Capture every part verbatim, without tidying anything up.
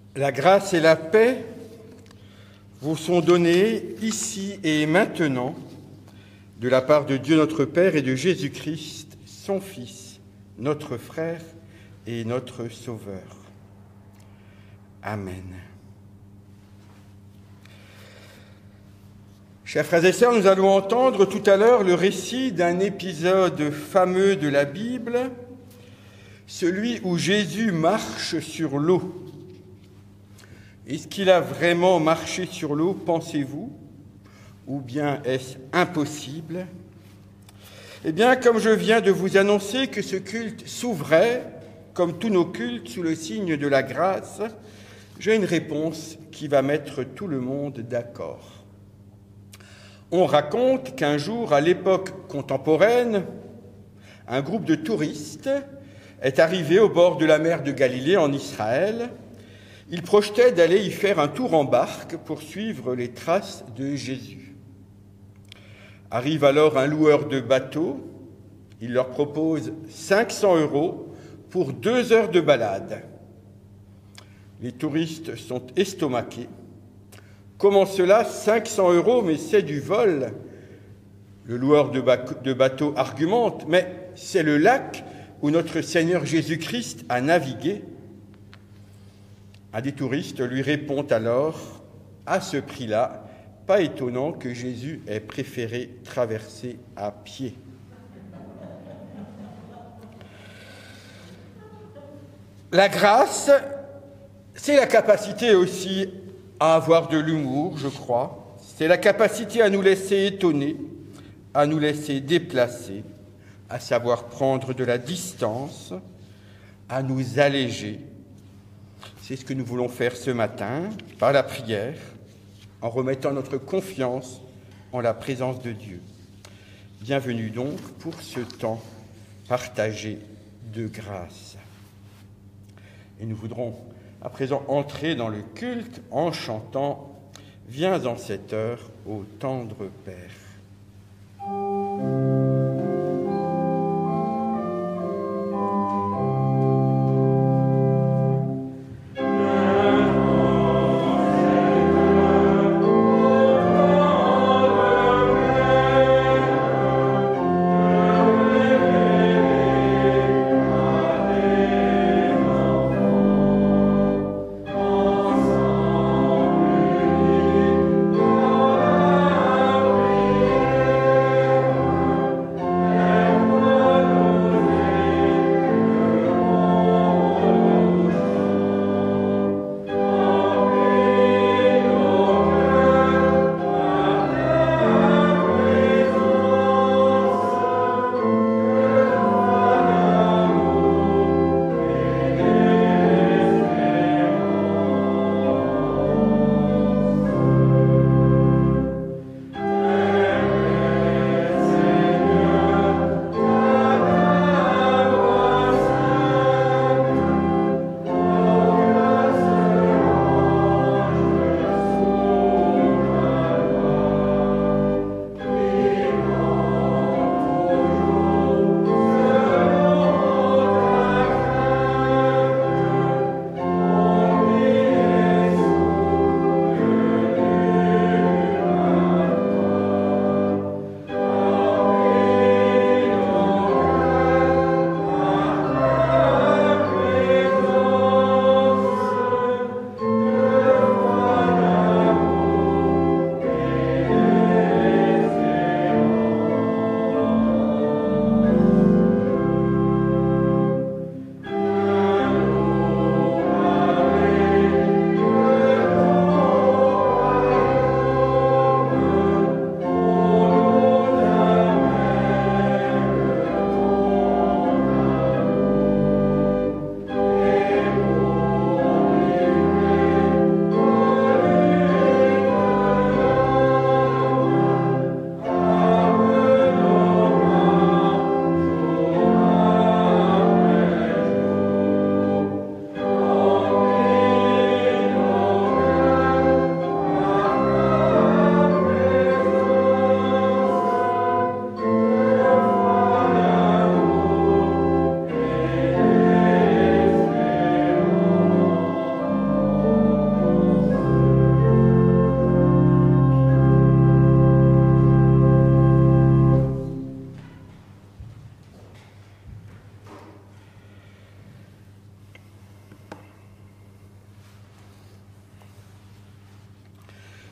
La grâce et la paix vous sont données ici et maintenant de la part de Dieu notre Père et de Jésus-Christ, son Fils, notre frère et notre Sauveur. Amen. Chers frères et sœurs, nous allons entendre tout à l'heure le récit d'un épisode fameux de la Bible, celui où Jésus marche sur l'eau. Est-ce qu'il a vraiment marché sur l'eau, pensez-vous? Ou bien est-ce impossible? Eh bien, comme je viens de vous annoncer que ce culte s'ouvrait, comme tous nos cultes, sous le signe de la grâce, j'ai une réponse qui va mettre tout le monde d'accord. On raconte qu'un jour, à l'époque contemporaine, un groupe de touristes est arrivé au bord de la mer de Galilée, en Israël. Ils projetaient d'aller y faire un tour en barque pour suivre les traces de Jésus. Arrive alors un loueur de bateau. Il leur propose cinq cents euros pour deux heures de balade. Les touristes sont estomaqués. Comment cela, cinq cents euros, mais c'est du vol? Le loueur de bateau argumente, mais c'est le lac où notre Seigneur Jésus-Christ a navigué. Un des touristes lui répond alors, à ce prix-là, pas étonnant que Jésus ait préféré traverser à pied. La grâce, c'est la capacité aussi à avoir de l'humour, je crois. C'est la capacité à nous laisser étonner, à nous laisser déplacer, à savoir prendre de la distance, à nous alléger. C'est ce que nous voulons faire ce matin, par la prière, en remettant notre confiance en la présence de Dieu. Bienvenue donc pour ce temps partagé de grâce. Et nous voudrons à présent entrer dans le culte en chantant « Viens en cette heure, ô tendre Père ».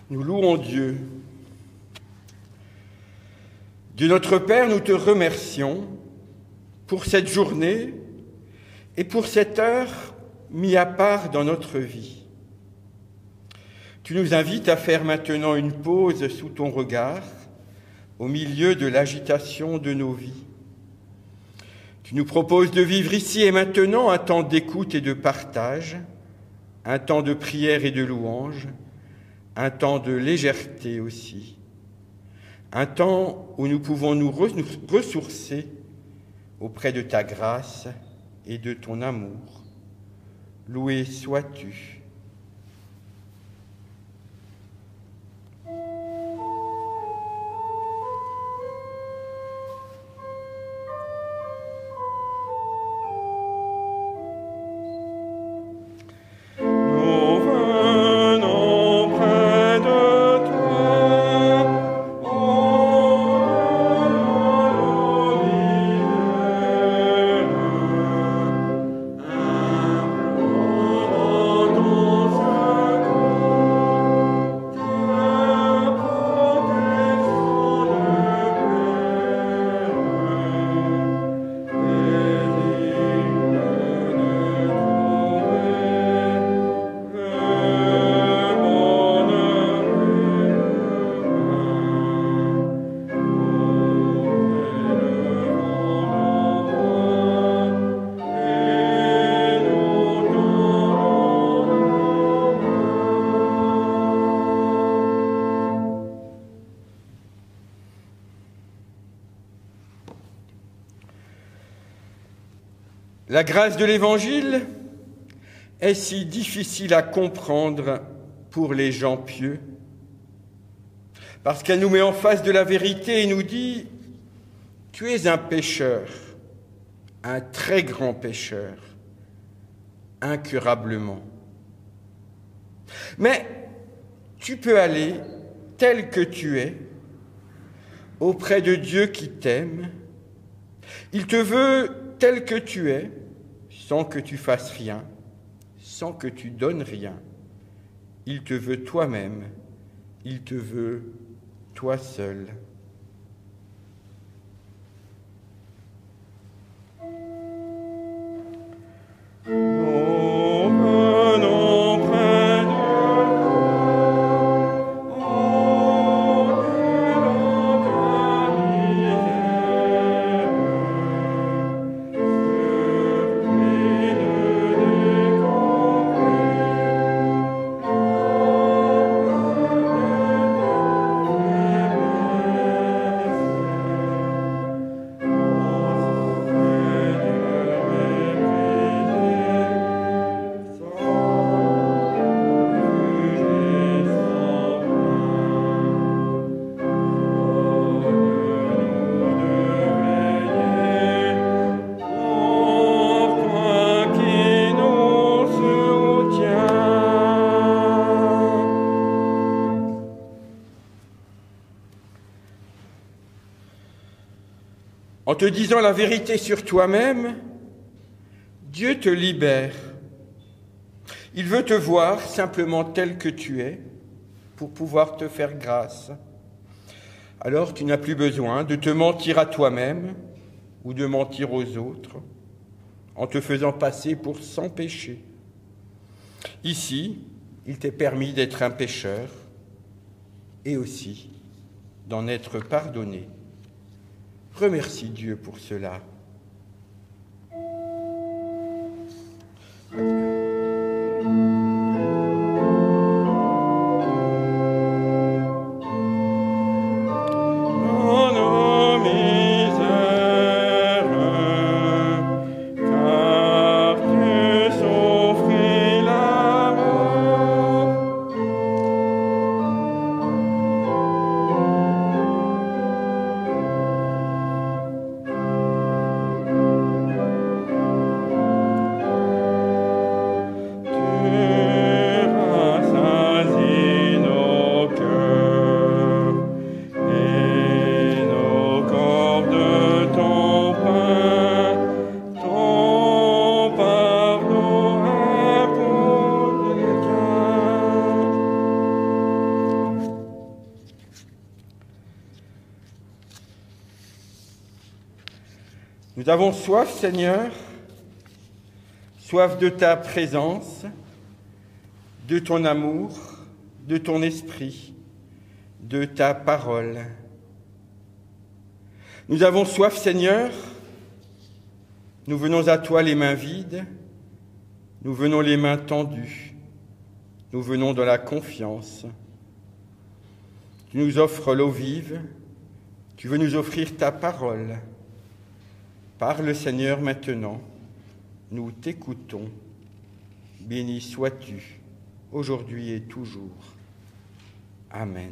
Nous louons Dieu. Dieu notre Père, nous te remercions pour cette journée et pour cette heure mise à part dans notre vie. Tu nous invites à faire maintenant une pause sous ton regard, au milieu de l'agitation de nos vies. Tu nous proposes de vivre ici et maintenant un temps d'écoute et de partage, un temps de prière et de louange, un temps de légèreté aussi, un temps où nous pouvons nous ressourcer auprès de ta grâce et de ton amour. Loué sois-tu. La grâce de l'Évangile est si difficile à comprendre pour les gens pieux, parce qu'elle nous met en face de la vérité et nous dit « Tu es un pécheur, un très grand pécheur, incurablement. Mais tu peux aller tel que tu es, auprès de Dieu qui t'aime. Il te veut tel que tu es, sans que tu fasses rien, sans que tu donnes rien. Il te veut toi-même, il te veut toi seul. » En te disant la vérité sur toi-même, Dieu te libère. Il veut te voir simplement tel que tu es pour pouvoir te faire grâce. Alors tu n'as plus besoin de te mentir à toi-même ou de mentir aux autres en te faisant passer pour sans péché. Ici, il t'est permis d'être un pécheur et aussi d'en être pardonné. Remercie Dieu pour cela. Amen. Nous avons soif, Seigneur, soif de ta présence, de ton amour, de ton esprit, de ta parole. Nous avons soif, Seigneur, nous venons à toi les mains vides, nous venons les mains tendues, nous venons dans la confiance. Tu nous offres l'eau vive, tu veux nous offrir ta parole. Parle, Seigneur, maintenant, nous t'écoutons. Béni sois-tu, aujourd'hui et toujours. Amen.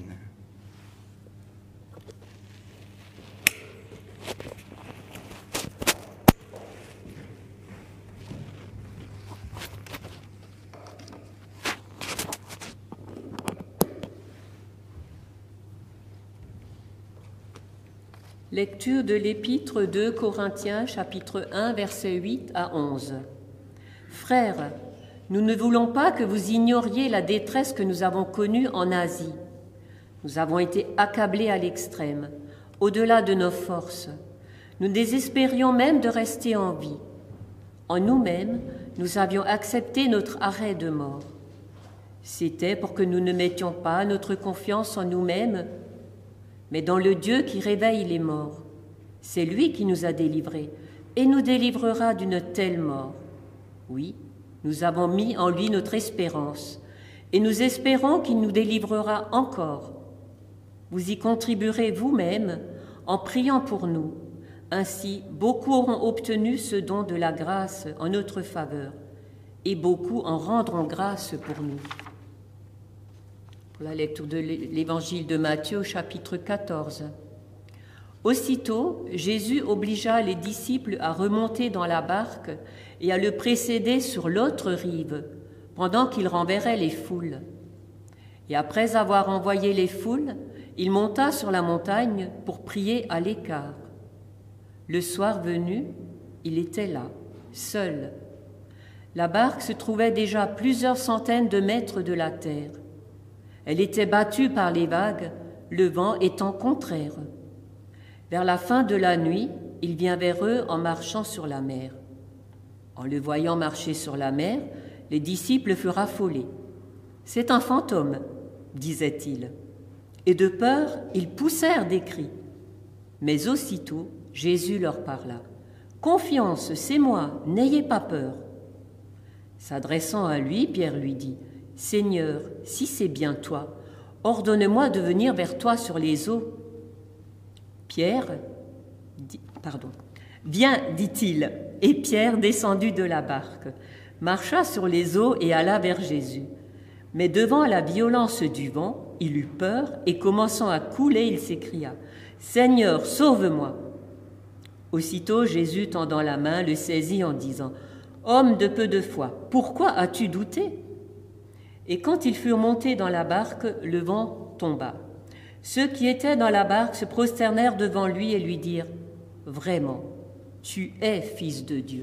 Lecture de l'Épître de Corinthiens, chapitre un, versets huit à onze. Frères, nous ne voulons pas que vous ignoriez la détresse que nous avons connue en Asie. Nous avons été accablés à l'extrême, au-delà de nos forces. Nous désespérions même de rester en vie. En nous-mêmes, nous avions accepté notre arrêt de mort. C'était pour que nous ne mettions pas notre confiance en nous-mêmes, mais dans le Dieu qui réveille les morts. C'est lui qui nous a délivrés et nous délivrera d'une telle mort. Oui, nous avons mis en lui notre espérance et nous espérons qu'il nous délivrera encore. Vous y contribuerez vous-même en priant pour nous. Ainsi, beaucoup auront obtenu ce don de la grâce en notre faveur et beaucoup en rendront grâce pour nous. Pour la lecture de l'Évangile de Matthieu, chapitre quatorze. Aussitôt, Jésus obligea les disciples à remonter dans la barque et à le précéder sur l'autre rive, pendant qu'il renverrait les foules. Et après avoir envoyé les foules, il monta sur la montagne pour prier à l'écart. Le soir venu, il était là, seul. La barque se trouvait déjà à plusieurs centaines de mètres de la terre. Elle était battue par les vagues, le vent étant contraire. Vers la fin de la nuit, il vient vers eux en marchant sur la mer. En le voyant marcher sur la mer, les disciples furent affolés. « C'est un fantôme », disaient-ils. Et de peur, ils poussèrent des cris. Mais aussitôt, Jésus leur parla. « Confiance, c'est moi, n'ayez pas peur. » S'adressant à lui, Pierre lui dit, « Seigneur, si c'est bien toi, ordonne-moi de venir vers toi sur les eaux. » Pierre, dit, pardon, « Viens, dit-il. » Et Pierre, descendu de la barque, marcha sur les eaux et alla vers Jésus. Mais devant la violence du vent, il eut peur et commençant à couler, il s'écria, « Seigneur, sauve-moi » Aussitôt, Jésus, tendant la main, le saisit en disant, « Homme de peu de foi, pourquoi as-tu douté ?» Et quand ils furent montés dans la barque, le vent tomba. Ceux qui étaient dans la barque se prosternèrent devant lui et lui dirent, « Vraiment, tu es Fils de Dieu. »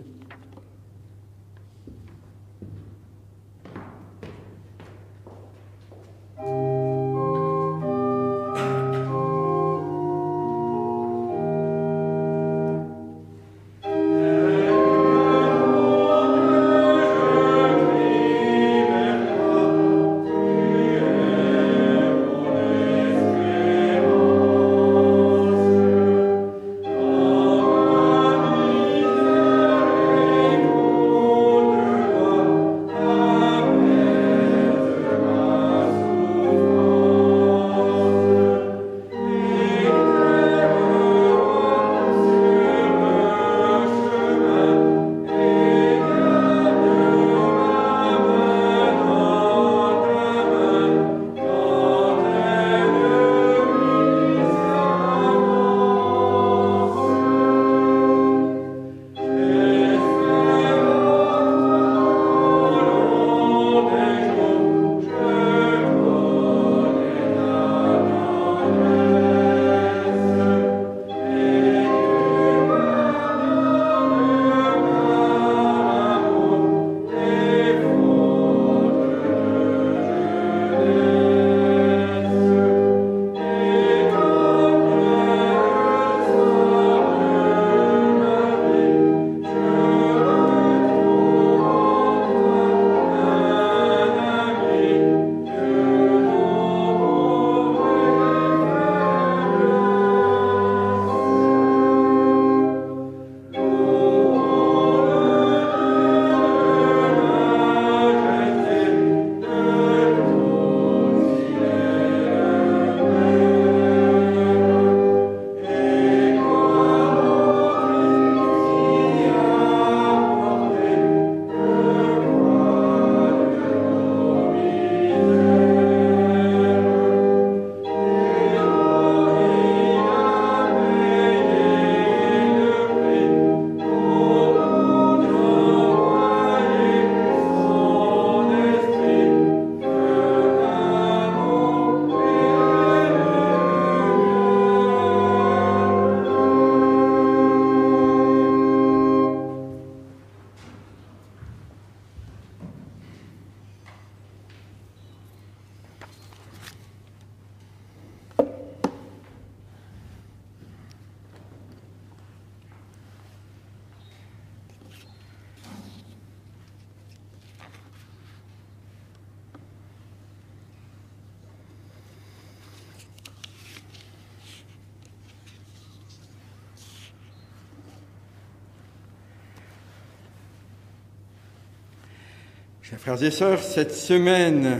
Amen. Chers frères et sœurs, cette semaine,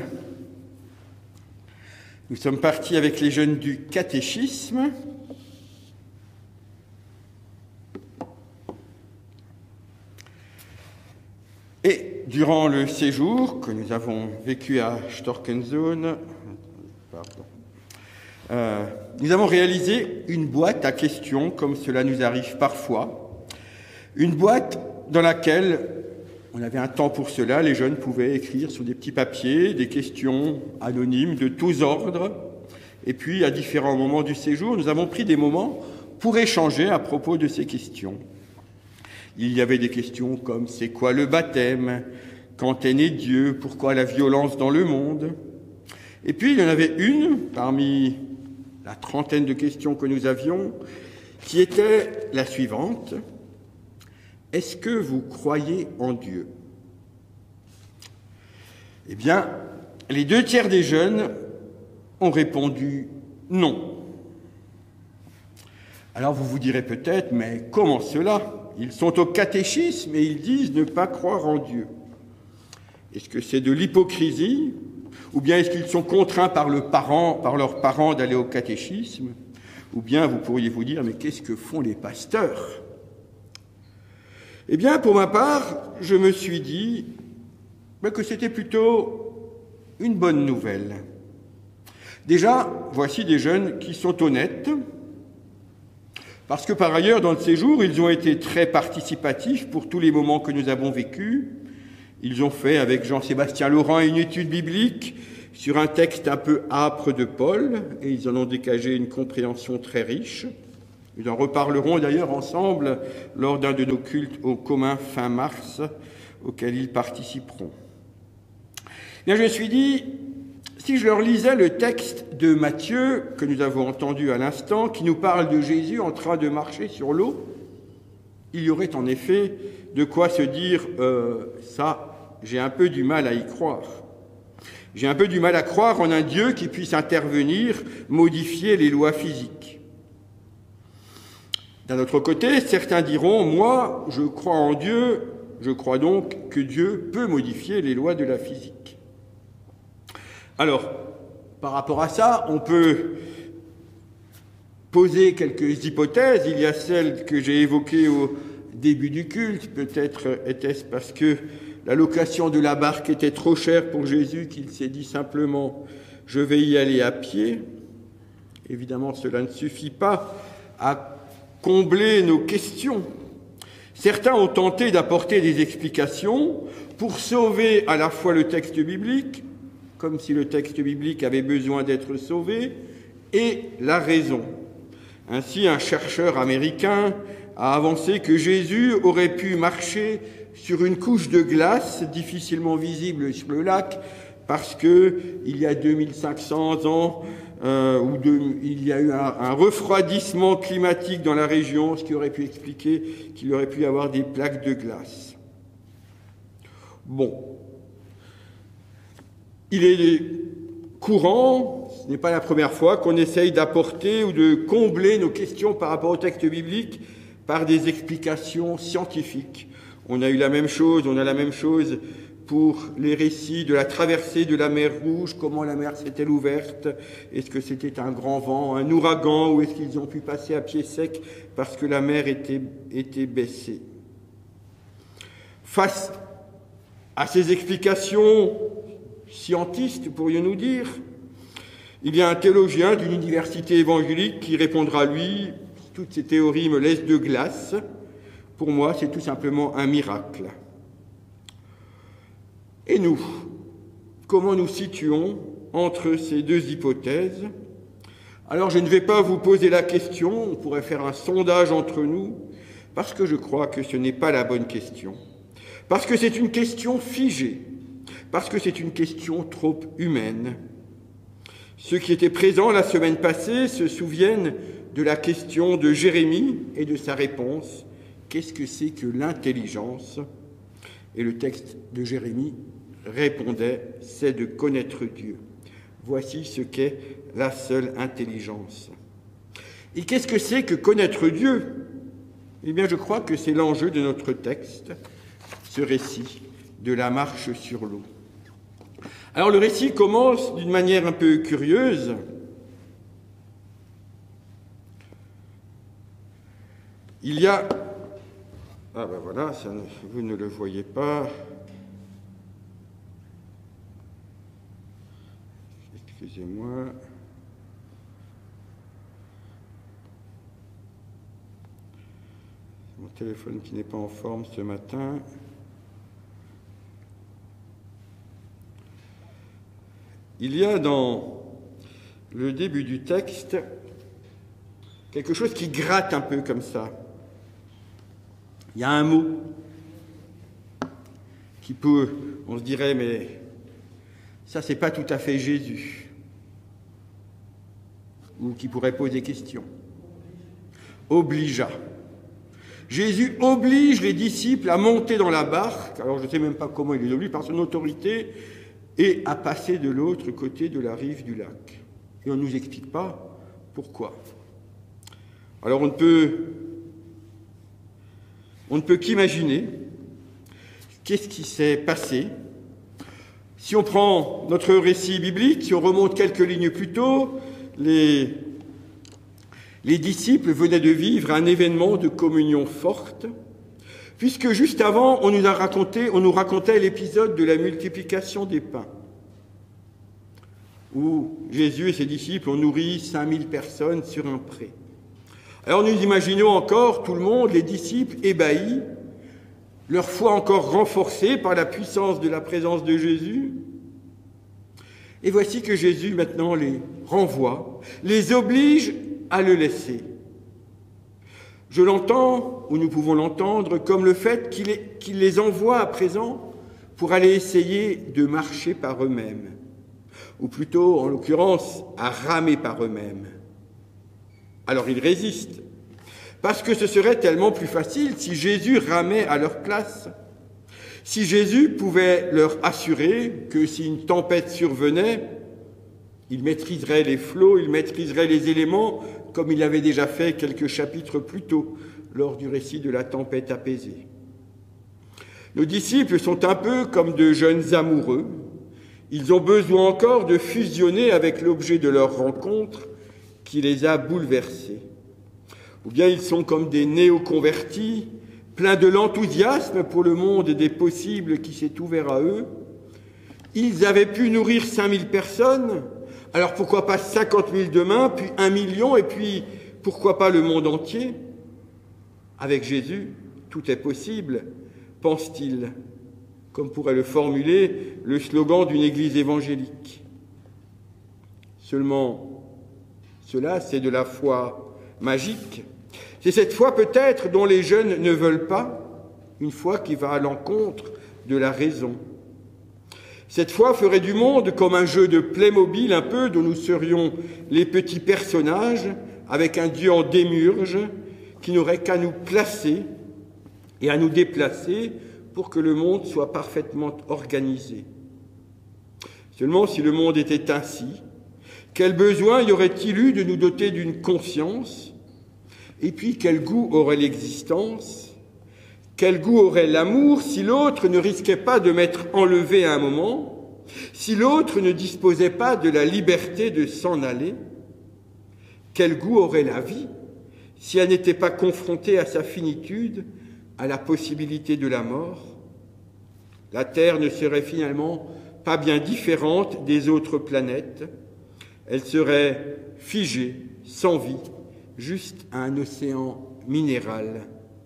nous sommes partis avec les jeunes du catéchisme. Et durant le séjour que nous avons vécu à Storkenzone, pardon, euh, nous avons réalisé une boîte à questions, comme cela nous arrive parfois. Une boîte dans laquelle on avait un temps pour cela, les jeunes pouvaient écrire sur des petits papiers des questions anonymes de tous ordres. Et puis, à différents moments du séjour, nous avons pris des moments pour échanger à propos de ces questions. Il y avait des questions comme « c'est quoi le baptême ? Quand est né Dieu ? Pourquoi la violence dans le monde ?» Et puis, il y en avait une, parmi la trentaine de questions que nous avions, qui était la suivante. « Est-ce que vous croyez en Dieu ?» Eh bien, les deux tiers des jeunes ont répondu « non ». Alors vous vous direz peut-être, mais comment cela ? Ils sont au catéchisme et ils disent ne pas croire en Dieu. Est-ce que c'est de l'hypocrisie ? Ou bien est-ce qu'ils sont contraints par, le parent, par leurs parents d'aller au catéchisme ? Ou bien vous pourriez vous dire, mais qu'est-ce que font les pasteurs ? Eh bien, pour ma part, je me suis dit que c'était plutôt une bonne nouvelle. Déjà, voici des jeunes qui sont honnêtes, parce que par ailleurs, dans le séjour, ils ont été très participatifs pour tous les moments que nous avons vécus. Ils ont fait, avec Jean-Sébastien Laurent, une étude biblique sur un texte un peu âpre de Paul, et ils en ont dégagé une compréhension très riche. Nous en reparlerons d'ailleurs ensemble lors d'un de nos cultes au commun fin mars, auquel ils participeront. Bien, je me suis dit, si je leur lisais le texte de Matthieu, que nous avons entendu à l'instant, qui nous parle de Jésus en train de marcher sur l'eau, il y aurait en effet de quoi se dire euh, « ça, j'ai un peu du mal à y croire ». J'ai un peu du mal à croire en un Dieu qui puisse intervenir, modifier les lois physiques. D'un autre côté, certains diront « moi, je crois en Dieu, je crois donc que Dieu peut modifier les lois de la physique ». Alors, par rapport à ça, on peut poser quelques hypothèses. Il y a celle que j'ai évoquée au début du culte. Peut-être était-ce parce que la location de la barque était trop chère pour Jésus qu'il s'est dit simplement « je vais y aller à pied ». Évidemment, cela ne suffit pas à combler nos questions. Certains ont tenté d'apporter des explications pour sauver à la fois le texte biblique, comme si le texte biblique avait besoin d'être sauvé, et la raison. Ainsi, un chercheur américain a avancé que Jésus aurait pu marcher sur une couche de glace difficilement visible sur le lac, parce que il y a deux mille cinq cents ans, euh, où de, il y a eu un, un refroidissement climatique dans la région, ce qui aurait pu expliquer qu'il aurait pu y avoir des plaques de glace. Bon. Il est courant, ce n'est pas la première fois, qu'on essaye d'apporter ou de combler nos questions par rapport au texte biblique par des explications scientifiques. On a eu la même chose, on a la même chose pour les récits de la traversée de la mer Rouge, comment la mer s'est-elle ouverte, est-ce que c'était un grand vent, un ouragan, ou est-ce qu'ils ont pu passer à pied sec parce que la mer était, était baissée. Face à ces explications scientiste, pourrions-nous dire, il y a un théologien d'une université évangélique qui répondra, lui, toutes ces théories me laissent de glace. Pour moi, c'est tout simplement un miracle. Et nous, comment nous situons entre ces deux hypothèses ? Alors, je ne vais pas vous poser la question, on pourrait faire un sondage entre nous, parce que je crois que ce n'est pas la bonne question. Parce que c'est une question figée. Parce que c'est une question trop humaine. Ceux qui étaient présents la semaine passée se souviennent de la question de Jérémie et de sa réponse. Qu'est-ce que c'est que l'intelligence ? Et le texte de Jérémie répondait, c'est de connaître Dieu. Voici ce qu'est la seule intelligence. Et qu'est-ce que c'est que connaître Dieu ? Eh bien, je crois que c'est l'enjeu de notre texte, ce récit de la marche sur l'eau. Alors le récit commence d'une manière un peu curieuse. Il y a... Ah ben voilà, ça, vous ne le voyez pas. Excusez-moi. Mon téléphone qui n'est pas en forme ce matin. Il y a dans le début du texte quelque chose qui gratte un peu comme ça. Il y a un mot qui peut, on se dirait, mais ça, c'est pas tout à fait Jésus, ou qui pourrait poser question. Obligea. Jésus oblige les disciples à monter dans la barque, alors je ne sais même pas comment il les oblige, par son autorité, et à passer de l'autre côté de la rive du lac. Et on ne nous explique pas pourquoi. Alors on ne peut, on ne peut qu'imaginer qu'est-ce qui s'est passé. Si on prend notre récit biblique, si on remonte quelques lignes plus tôt, les, les disciples venaient de vivre un événement de communion forte, puisque juste avant, on nous a raconté, on nous racontait l'épisode de la multiplication des pains, où Jésus et ses disciples ont nourri cinq mille personnes sur un pré. Alors nous imaginons encore tout le monde, les disciples ébahis, leur foi encore renforcée par la puissance de la présence de Jésus. Et voici que Jésus maintenant les renvoie, les oblige à le laisser. Je l'entends, ou nous pouvons l'entendre, comme le fait qu'il les, qu'il les envoie à présent pour aller essayer de marcher par eux-mêmes, ou plutôt, en l'occurrence, à ramer par eux-mêmes. Alors ils résistent, parce que ce serait tellement plus facile si Jésus ramait à leur place, si Jésus pouvait leur assurer que si une tempête survenait, il maîtriserait les flots, il maîtriserait les éléments, comme il l'avait déjà fait quelques chapitres plus tôt, lors du récit de la tempête apaisée. Nos disciples sont un peu comme de jeunes amoureux. Ils ont besoin encore de fusionner avec l'objet de leur rencontre qui les a bouleversés. Ou bien ils sont comme des néo-convertis, pleins de l'enthousiasme pour le monde des possibles qui s'est ouvert à eux. Ils avaient pu nourrir cinq mille personnes, alors pourquoi pas cinquante mille demain, puis un million, et puis pourquoi pas le monde entier? Avec Jésus, tout est possible, pense-t-il, comme pourrait le formuler le slogan d'une église évangélique. Seulement, cela, c'est de la foi magique. C'est cette foi peut-être dont les jeunes ne veulent pas, une foi qui va à l'encontre de la raison. Cette foi ferait du monde comme un jeu de Playmobil un peu, dont nous serions les petits personnages, avec un Dieu en démiurge, qui n'aurait qu'à nous placer et à nous déplacer pour que le monde soit parfaitement organisé. Seulement, si le monde était ainsi, quel besoin y aurait-il eu de nous doter d'une conscience? Et puis, quel goût aurait l'existence? Quel goût aurait l'amour si l'autre ne risquait pas de m'être enlevé à un moment, si l'autre ne disposait pas de la liberté de s'en aller? Quel goût aurait la vie si elle n'était pas confrontée à sa finitude, à la possibilité de la mort? La Terre ne serait finalement pas bien différente des autres planètes. Elle serait figée, sans vie, juste un océan minéral.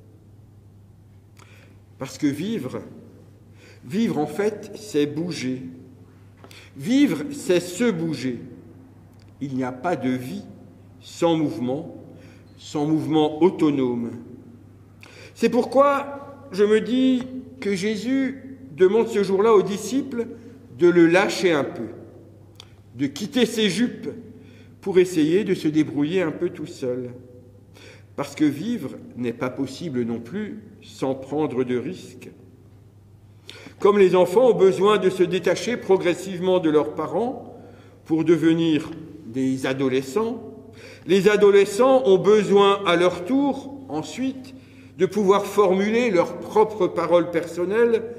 Parce que vivre, vivre en fait, c'est bouger. Vivre, c'est se bouger. Il n'y a pas de vie sans mouvement, sans mouvement autonome. C'est pourquoi je me dis que Jésus demande ce jour-là aux disciples de le lâcher un peu, de quitter ses jupes pour essayer de se débrouiller un peu tout seul. Parce que vivre n'est pas possible non plus sans prendre de risques. Comme les enfants ont besoin de se détacher progressivement de leurs parents pour devenir des adolescents, les adolescents ont besoin à leur tour, ensuite, de pouvoir formuler leurs propres paroles personnelles,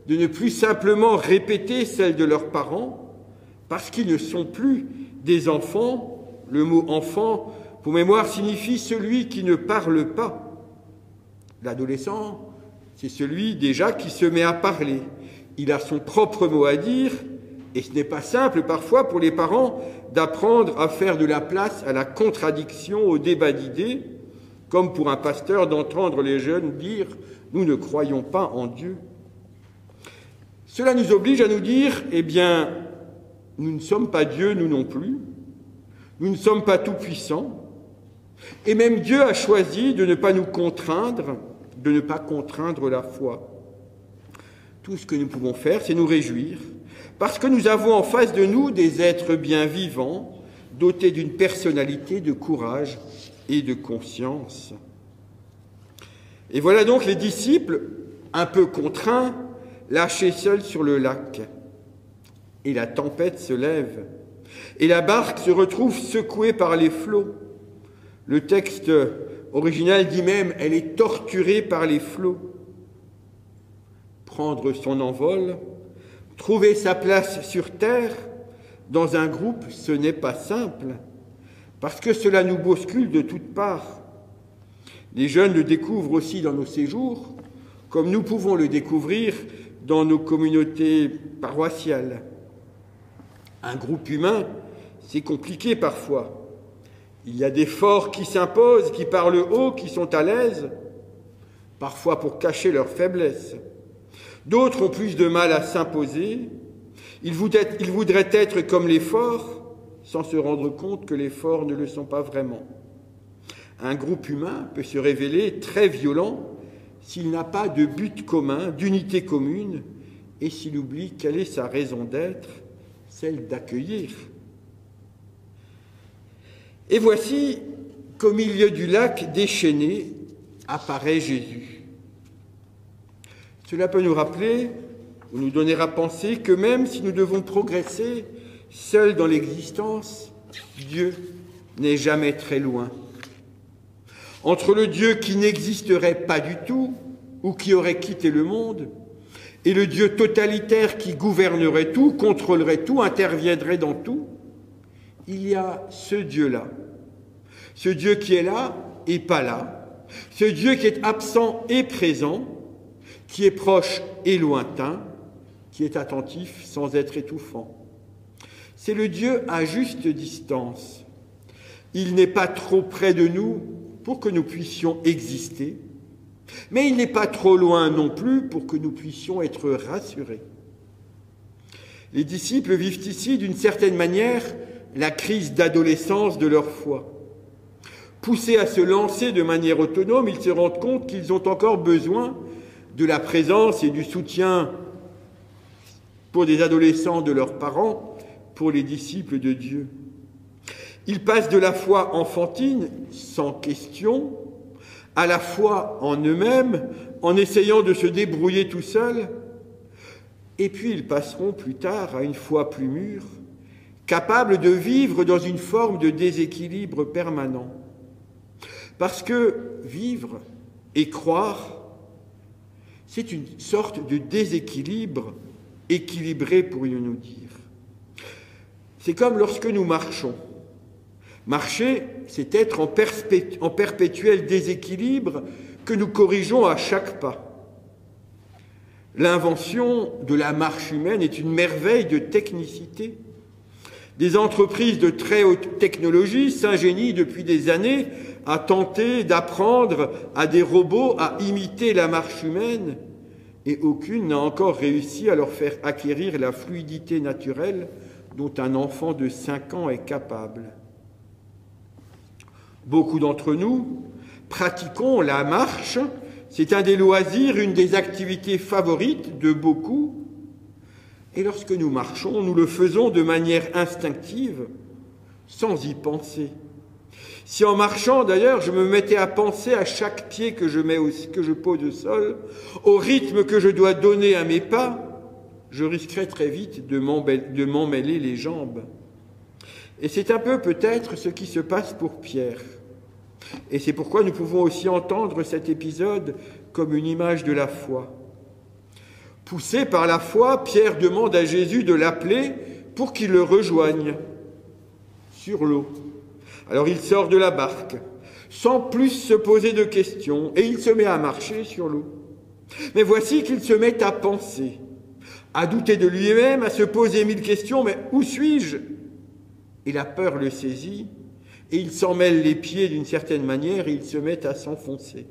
de ne plus simplement répéter celles de leurs parents, parce qu'ils ne sont plus des enfants. Le mot « enfant », pour mémoire, signifie celui qui ne parle pas. L'adolescent, c'est celui déjà qui se met à parler. Il a son propre mot à dire, et ce n'est pas simple parfois pour les parents d'apprendre à faire de la place à la contradiction, au débat d'idées, comme pour un pasteur d'entendre les jeunes dire « nous ne croyons pas en Dieu ». Cela nous oblige à nous dire « eh bien, nous ne sommes pas Dieu, nous non plus, nous ne sommes pas tout-puissants, et même Dieu a choisi de ne pas nous contraindre, de ne pas contraindre la foi. Tout ce que nous pouvons faire, c'est nous réjouir, parce que nous avons en face de nous des êtres bien vivants, dotés d'une personnalité, de courage et de conscience. » Et voilà donc les disciples, un peu contraints, lâchés seuls sur le lac. Et la tempête se lève, et la barque se retrouve secouée par les flots. Le texte original dit même « elle est torturée par les flots ». Prendre son envol, trouver sa place sur terre, dans un groupe, ce n'est pas simple, parce que cela nous bouscule de toutes parts. Les jeunes le découvrent aussi dans nos séjours, comme nous pouvons le découvrir dans nos communautés paroissiales. Un groupe humain, c'est compliqué parfois. Il y a des forts qui s'imposent, qui parlent haut, qui sont à l'aise, parfois pour cacher leur faiblesse. D'autres ont plus de mal à s'imposer. Ils voudraient, ils voudraient être comme les forts, sans se rendre compte que les forts ne le sont pas vraiment. Un groupe humain peut se révéler très violent s'il n'a pas de but commun, d'unité commune, et s'il oublie quelle est sa raison d'être, celle d'accueillir. Et voici qu'au milieu du lac déchaîné apparaît Jésus. Cela peut nous rappeler, ou nous donner à penser que même si nous devons progresser seuls dans l'existence, Dieu n'est jamais très loin. Entre le Dieu qui n'existerait pas du tout, ou qui aurait quitté le monde, et le Dieu totalitaire qui gouvernerait tout, contrôlerait tout, interviendrait dans tout, il y a ce Dieu-là. Ce Dieu qui est là et pas là. Ce Dieu qui est absent et présent, qui est proche et lointain, qui est attentif sans être étouffant. C'est le Dieu à juste distance. Il n'est pas trop près de nous pour que nous puissions exister, mais il n'est pas trop loin non plus pour que nous puissions être rassurés. Les disciples vivent ici, d'une certaine manière, la crise d'adolescence de leur foi. Poussés à se lancer de manière autonome, ils se rendent compte qu'ils ont encore besoin de la présence et du soutien pour des adolescents de leurs parents, pour les disciples de Dieu. Ils passent de la foi enfantine, sans question, à la foi en eux-mêmes, en essayant de se débrouiller tout seuls, et puis ils passeront plus tard à une foi plus mûre, capable de vivre dans une forme de déséquilibre permanent. Parce que vivre et croire, c'est une sorte de déséquilibre équilibré, pourrions-nous dire. C'est comme lorsque nous marchons. Marcher, c'est être en, perspé- en perpétuel déséquilibre que nous corrigeons à chaque pas. L'invention de la marche humaine est une merveille de technicité. Des entreprises de très haute technologie s'ingénient depuis des années à tenter d'apprendre à des robots à imiter la marche humaine, et aucune n'a encore réussi à leur faire acquérir la fluidité naturelle dont un enfant de cinq ans est capable. Beaucoup d'entre nous pratiquons la marche, c'est un des loisirs, une des activités favorites de beaucoup. Et lorsque nous marchons, nous le faisons de manière instinctive, sans y penser. Si en marchant, d'ailleurs, je me mettais à penser à chaque pied que je, mets au, que je pose au sol, au rythme que je dois donner à mes pas, je risquerais très vite de m'emmêler les jambes. Et c'est un peu peut-être ce qui se passe pour Pierre. Et c'est pourquoi nous pouvons aussi entendre cet épisode comme une image de la foi. Poussé par la foi, Pierre demande à Jésus de l'appeler pour qu'il le rejoigne sur l'eau. Alors il sort de la barque, sans plus se poser de questions, et il se met à marcher sur l'eau. Mais voici qu'il se met à penser, à douter de lui-même, à se poser mille questions. Mais où suis-je? Et la peur le saisit, et il s'en mêle les pieds d'une certaine manière, et il se met à s'enfoncer.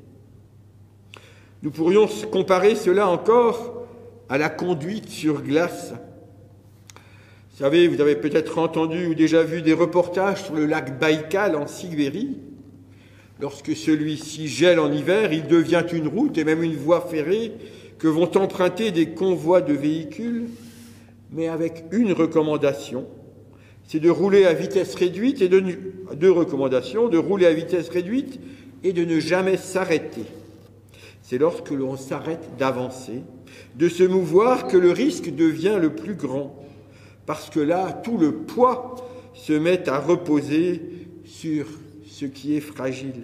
Nous pourrions comparer cela encore à la conduite sur glace. Vous savez, vous avez peut-être entendu ou déjà vu des reportages sur le lac Baïkal en Sibérie. Lorsque celui-ci gèle en hiver, il devient une route et même une voie ferrée que vont emprunter des convois de véhicules, mais avec une recommandation, c'est de rouler à vitesse réduite et de deux recommandations, de rouler à vitesse réduite et de ne jamais s'arrêter. C'est lorsque l'on s'arrête d'avancer, de se mouvoir, que le risque devient le plus grand, parce que là, tout le poids se met à reposer sur ce qui est fragile.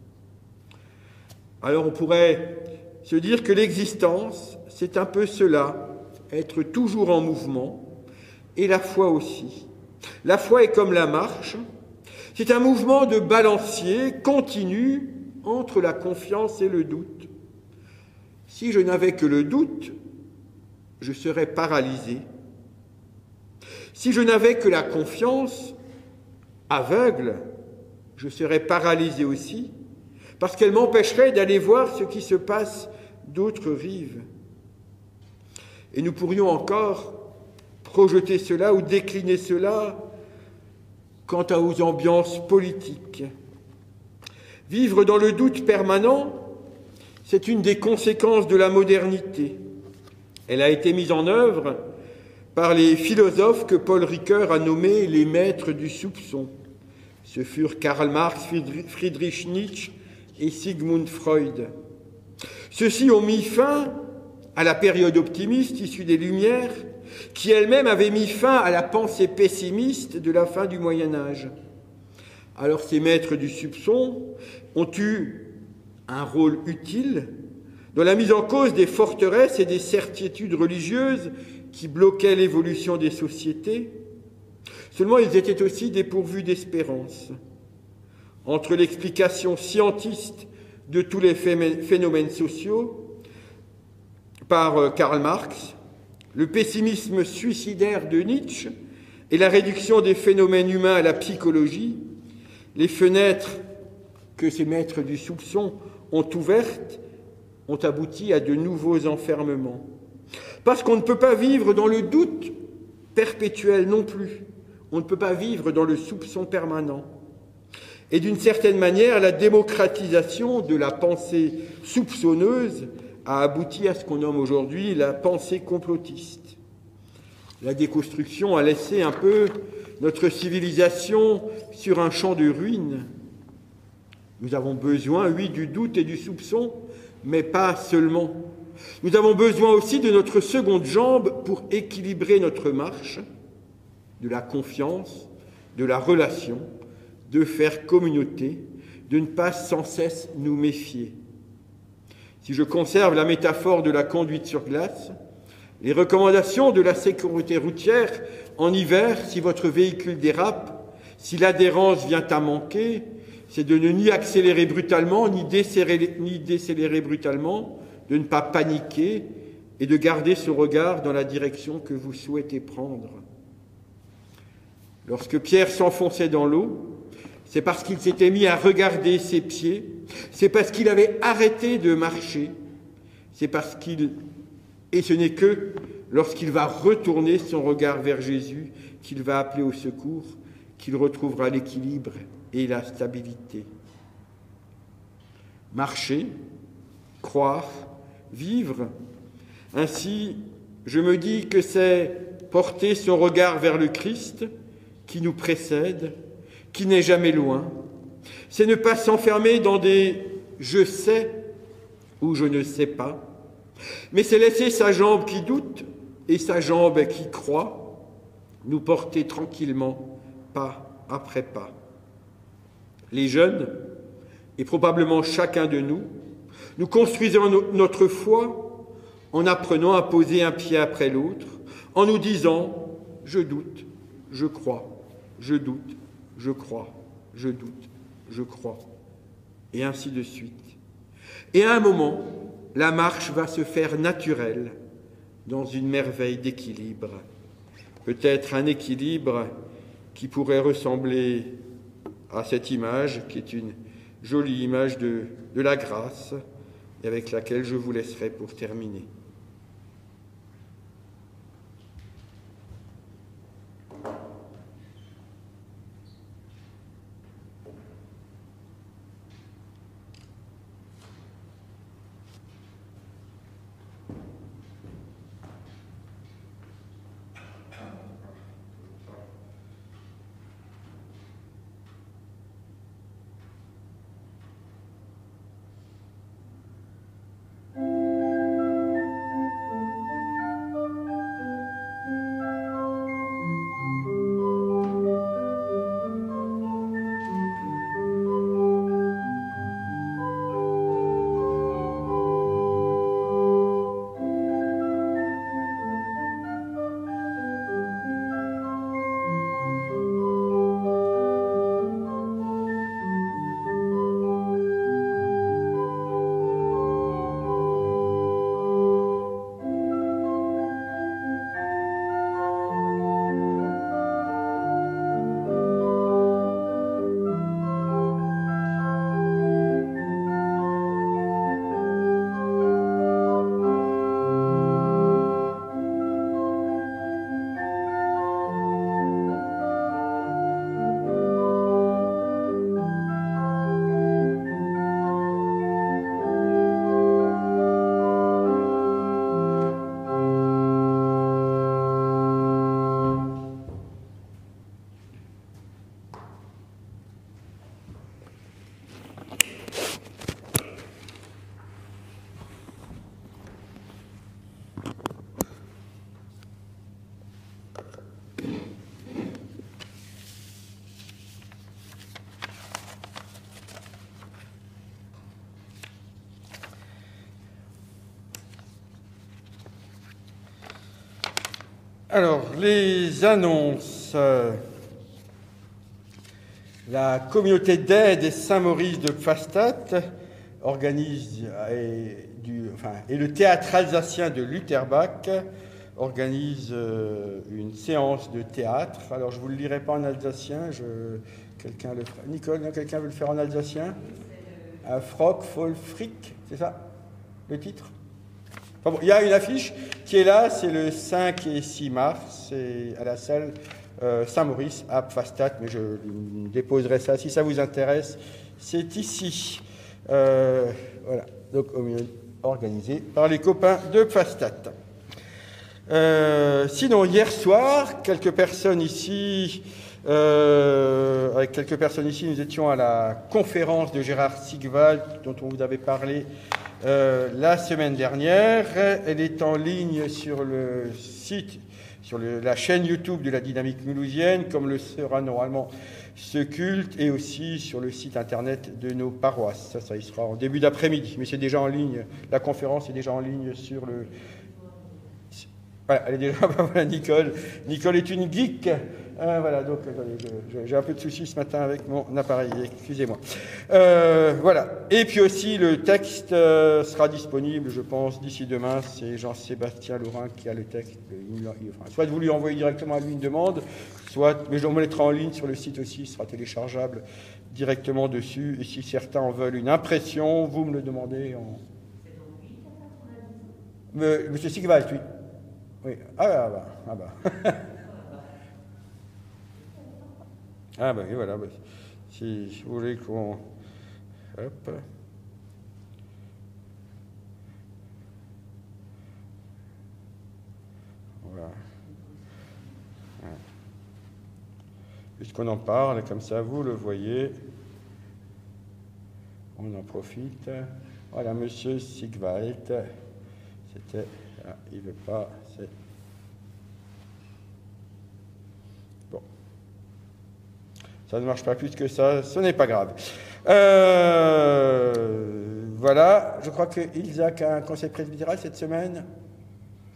Alors on pourrait se dire que l'existence, c'est un peu cela, être toujours en mouvement, et la foi aussi. La foi est comme la marche, c'est un mouvement de balancier continu entre la confiance et le doute. Si je n'avais que le doute, je serais paralysé. Si je n'avais que la confiance, aveugle, je serais paralysé aussi, parce qu'elle m'empêcherait d'aller voir ce qui se passe d'autres rives. Et nous pourrions encore projeter cela ou décliner cela quant aux ambiances politiques. Vivre dans le doute permanent, c'est une des conséquences de la modernité. Elle a été mise en œuvre par les philosophes que Paul Ricoeur a nommés les maîtres du soupçon. Ce furent Karl Marx, Friedrich Nietzsche et Sigmund Freud. Ceux-ci ont mis fin à la période optimiste issue des Lumières, qui elle-même avait mis fin à la pensée pessimiste de la fin du Moyen-Âge. Alors ces maîtres du soupçon ont eu un rôle utile dans la mise en cause des forteresses et des certitudes religieuses qui bloquaient l'évolution des sociétés. Seulement, ils étaient aussi dépourvus d'espérance. Entre l'explication scientiste de tous les phénomènes sociaux par Karl Marx, le pessimisme suicidaire de Nietzsche et la réduction des phénomènes humains à la psychologie, les fenêtres que ces maîtres du soupçon ont ouvertes ont abouti à de nouveaux enfermements. Parce qu'on ne peut pas vivre dans le doute perpétuel non plus. On ne peut pas vivre dans le soupçon permanent. Et d'une certaine manière, la démocratisation de la pensée soupçonneuse a abouti à ce qu'on nomme aujourd'hui la pensée complotiste. La déconstruction a laissé un peu notre civilisation sur un champ de ruines. Nous avons besoin, oui, du doute et du soupçon, mais pas seulement. Nous avons besoin aussi de notre seconde jambe pour équilibrer notre marche, de la confiance, de la relation, de faire communauté, de ne pas sans cesse nous méfier. Si je conserve la métaphore de la conduite sur glace, les recommandations de la sécurité routière en hiver, si votre véhicule dérape, si l'adhérence vient à manquer, c'est de ne ni accélérer brutalement, ni décélérer, ni décélérer brutalement, de ne pas paniquer et de garder ce regard dans la direction que vous souhaitez prendre. Lorsque Pierre s'enfonçait dans l'eau, c'est parce qu'il s'était mis à regarder ses pieds, c'est parce qu'il avait arrêté de marcher, c'est parce qu'il... Et ce n'est que lorsqu'il va retourner son regard vers Jésus qu'il va appeler au secours, qu'il retrouvera l'équilibre et la stabilité. Marcher, croire, vivre, ainsi je me dis que c'est porter son regard vers le Christ qui nous précède, qui n'est jamais loin. C'est ne pas s'enfermer dans des « je sais » ou « je ne sais pas », mais c'est laisser sa jambe qui doute et sa jambe qui croit nous porter tranquillement, pas après pas. Les jeunes, et probablement chacun de nous, nous construisons no- notre foi en apprenant à poser un pied après l'autre, en nous disant « je doute, je crois, je doute, je crois, je doute, je crois », et ainsi de suite. Et à un moment, la marche va se faire naturelle dans une merveille d'équilibre. Peut-être un équilibre qui pourrait ressembler à cette image, qui est une jolie image de, de la grâce, et avec laquelle je vous laisserai pour terminer. Alors, les annonces. La communauté d'aide Saint-Maurice de Pfastatt organise, et, du, enfin, et le théâtre alsacien de Lutherbach organise euh, une séance de théâtre. Alors, je ne vous le lirai pas en alsacien. Je, quelqu'un le fera. Nicole, non, quelqu'un veut le faire en alsacien? Un Frock, Voll Frick, c'est ça le titre? Enfin bon, il y a une affiche qui est là, c'est le cinq et six mars, c'est à la salle euh, Saint-Maurice à Pfastatt, mais je déposerai ça si ça vous intéresse. C'est ici. Euh, voilà, donc organisé par les copains de Pfastatt. Euh, sinon, hier soir, quelques personnes ici, euh, avec quelques personnes ici, nous étions à la conférence de Gérard Sigwald, dont on vous avait parlé Euh, la semaine dernière. Elle est en ligne sur le site, sur le, la chaîne YouTube de la Dynamique Mulhousienne, comme le sera normalement ce culte, et aussi sur le site internet de nos paroisses. Ça, ça y sera en début d'après-midi, mais c'est déjà en ligne. La conférence est déjà en ligne sur le... Voilà, elle est déjà... voilà, Nicole. Nicole est une geek. Euh, voilà, donc attendez, je, j'ai un peu de soucis ce matin avec mon appareil, excusez-moi. Euh, voilà. Et puis aussi, le texte euh, sera disponible, je pense, d'ici demain. C'est Jean-Sébastien Laurin qui a le texte. Il, il, enfin, soit vous lui envoyez directement à lui une demande, soit, mais je le mettrai en ligne sur le site aussi, il sera téléchargeable directement dessus. Et si certains en veulent une impression, vous me le demandez en... Mais, Monsieur Sigwald, oui. Oui. Ah, ah bah. Ah bah. Ah ben oui, voilà, ben, si vous voulez qu'on... Hop. Voilà. Voilà. Puisqu'on en parle, comme ça, vous le voyez, on en profite. Voilà, Monsieur Sigwald, c'était... Ah, il ne veut pas... C'est... Ça ne marche pas plus que ça, ce n'est pas grave. Euh, voilà, je crois que Ilzac a un conseil presbytéral cette semaine.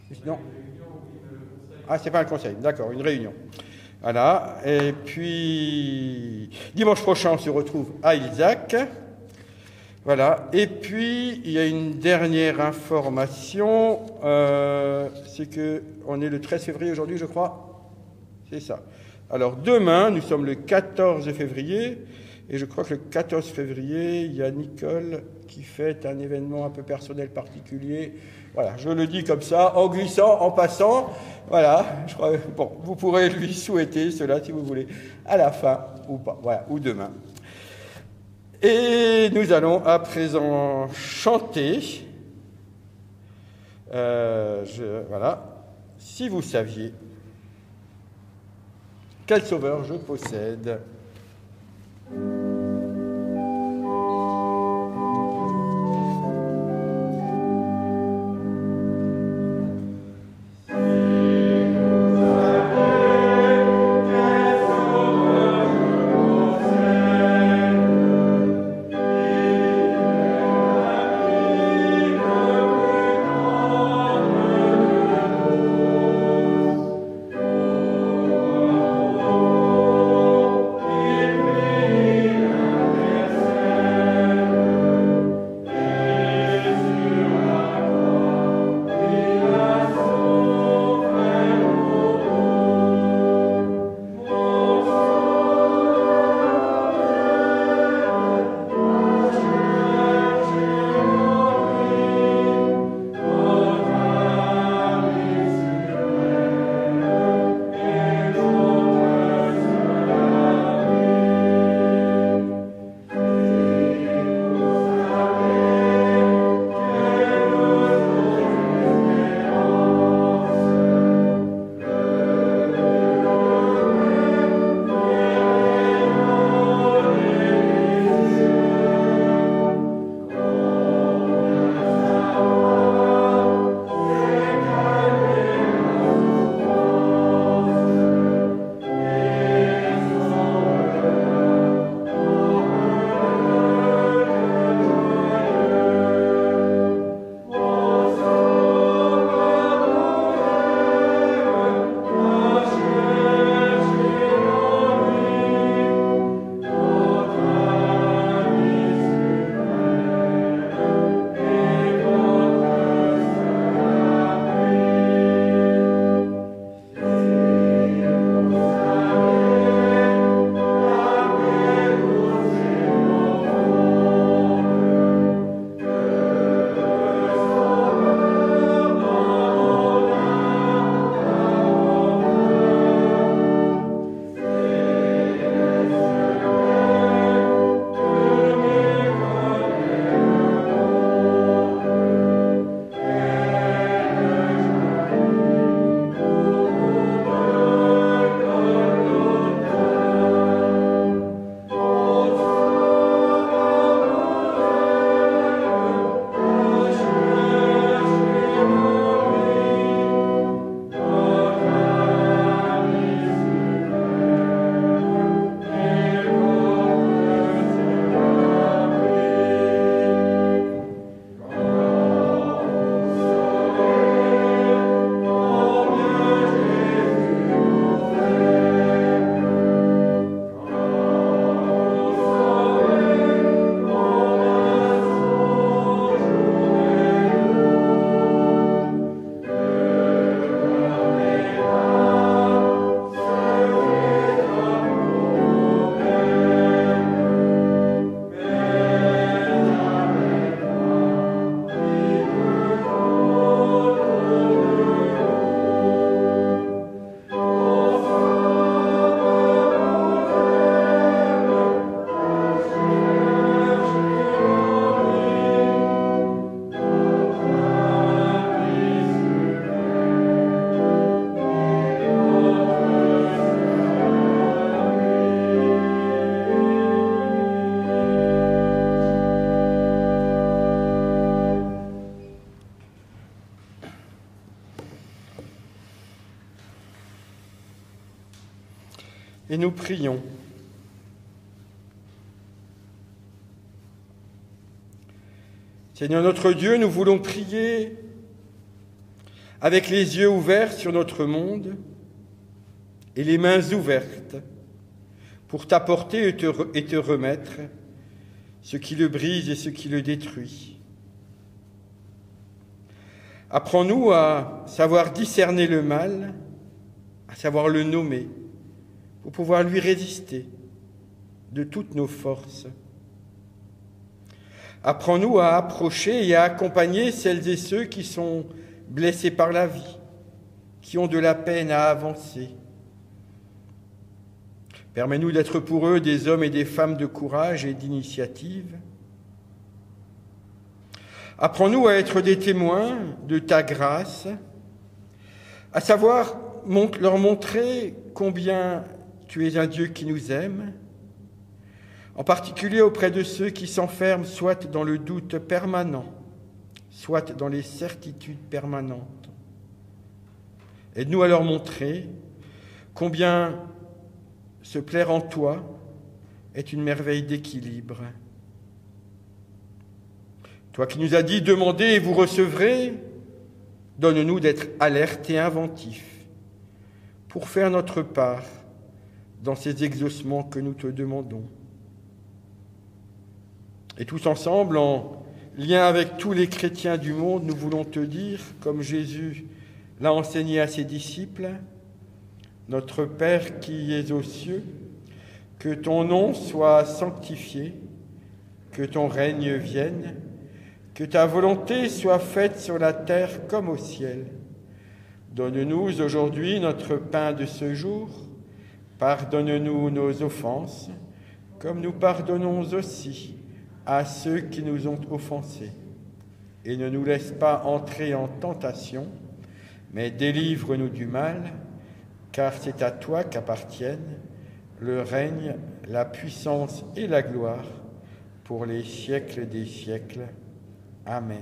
Non. Ah, c'est pas un conseil, d'accord, une réunion. Voilà, et puis dimanche prochain, on se retrouve à Ilzac. Voilà, et puis il y a une dernière information, euh, c'est que on est le treize février aujourd'hui, je crois. C'est ça. Alors demain, nous sommes le quatorze février, et je crois que le quatorze février, il y a Nicole qui fête un événement un peu personnel particulier. Voilà, je le dis comme ça, en glissant, en passant. Voilà, je crois, bon, vous pourrez lui souhaiter cela si vous voulez, à la fin ou pas, voilà, ou demain. Et nous allons à présent chanter. Euh, je, voilà, si vous saviez quel sauveur je possède. Et nous prions. Seigneur notre Dieu, nous voulons prier avec les yeux ouverts sur notre monde et les mains ouvertes pour t'apporter et te, et te remettre ce qui le brise et ce qui le détruit. Apprends-nous à savoir discerner le mal, à savoir le nommer, pour pouvoir lui résister de toutes nos forces. Apprends-nous à approcher et à accompagner celles et ceux qui sont blessés par la vie, qui ont de la peine à avancer. Permets-nous d'être pour eux des hommes et des femmes de courage et d'initiative. Apprends-nous à être des témoins de ta grâce, à savoir leur montrer combien tu es un Dieu qui nous aime, en particulier auprès de ceux qui s'enferment soit dans le doute permanent, soit dans les certitudes permanentes. Aide-nous à leur montrer combien se plaire en toi est une merveille d'équilibre. Toi qui nous as dit « Demandez et vous recevrez », donne-nous d'être alertes et inventifs pour faire notre part dans ces exaucements que nous te demandons. Et tous ensemble, en lien avec tous les chrétiens du monde, nous voulons te dire, comme Jésus l'a enseigné à ses disciples, « Notre Père qui es aux cieux, que ton nom soit sanctifié, que ton règne vienne, que ta volonté soit faite sur la terre comme au ciel. Donne-nous aujourd'hui notre pain de ce jour, pardonne-nous nos offenses, comme nous pardonnons aussi à ceux qui nous ont offensés. Et ne nous laisse pas entrer en tentation, mais délivre-nous du mal, car c'est à toi qu'appartiennent le règne, la puissance et la gloire pour les siècles des siècles. Amen.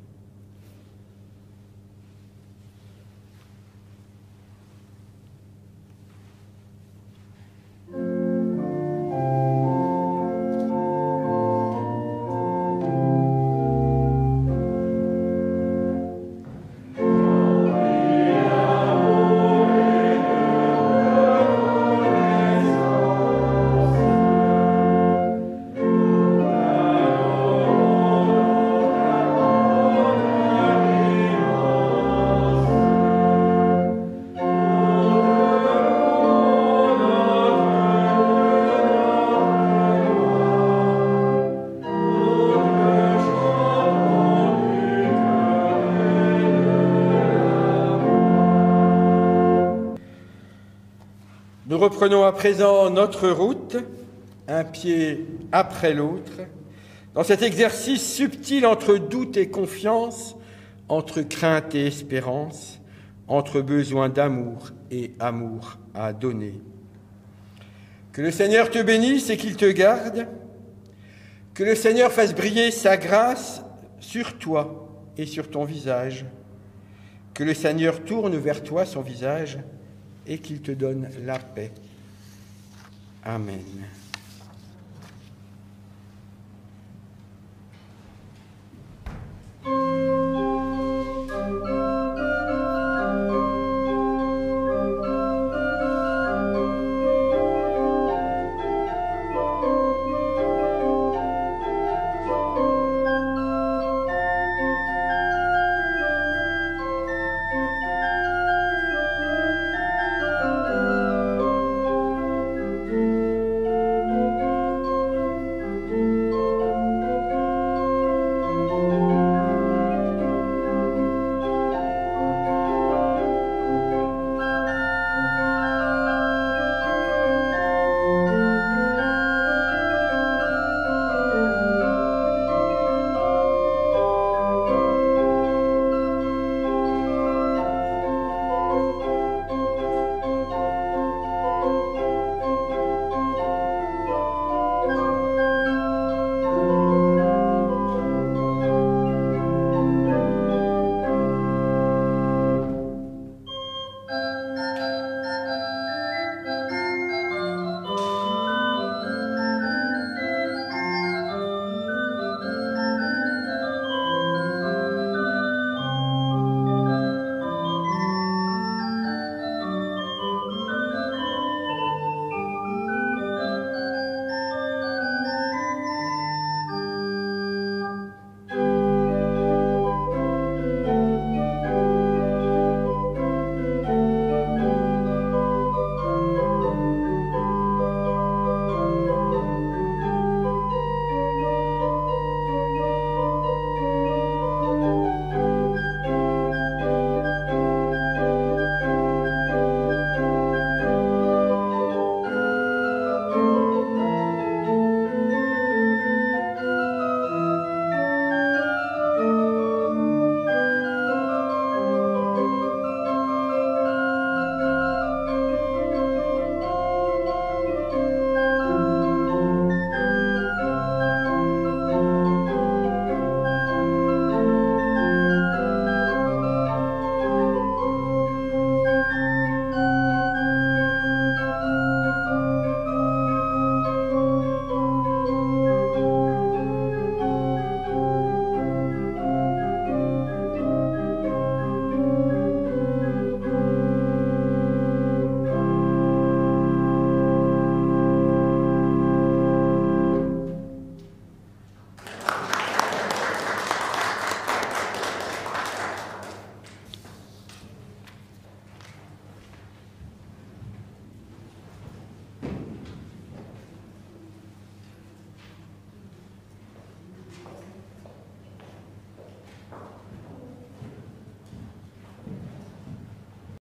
Nous reprenons à présent notre route, un pied après l'autre, dans cet exercice subtil entre doute et confiance, entre crainte et espérance, entre besoin d'amour et amour à donner. Que le Seigneur te bénisse et qu'il te garde, que le Seigneur fasse briller sa grâce sur toi et sur ton visage, que le Seigneur tourne vers toi son visage et qu'il te donne la paix. Amen.